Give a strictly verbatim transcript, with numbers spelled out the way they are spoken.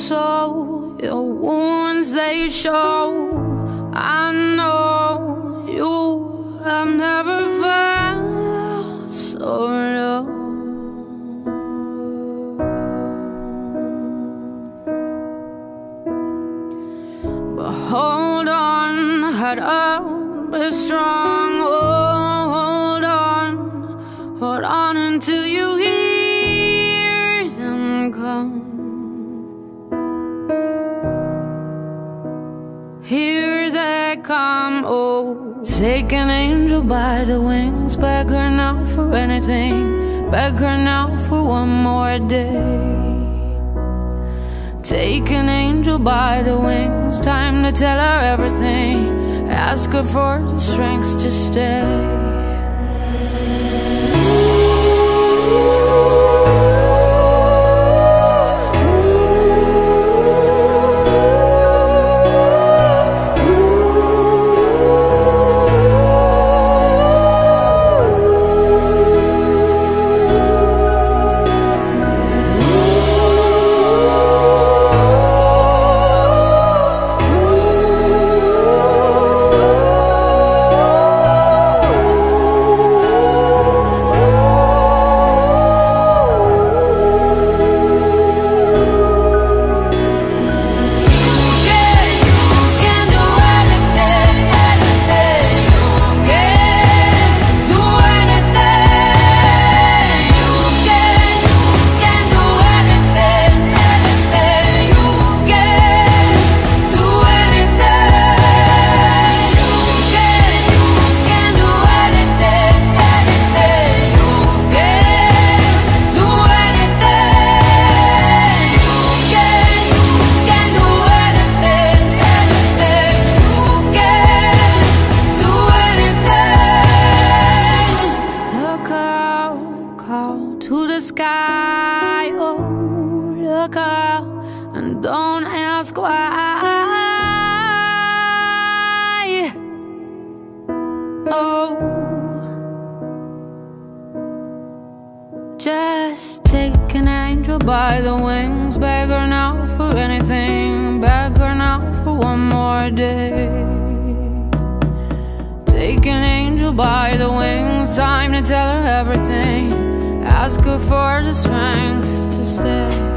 so your wounds they show. I know you have never felt so low. But hold on, head up, be strong. Oh, hold on, hold on until you hear them come. Here they come, oh. Take an angel by the wings, beg her now for anything, beg her now for one more day. Take an angel by the wings, time to tell her everything, ask her for the strength to stay. To the sky, oh, look up and don't ask why. Oh, just take an angel by the wings, beg her now for anything, beg her now for one more day. Take an angel by the wings, time to tell her everything, ask her for the strength to stay.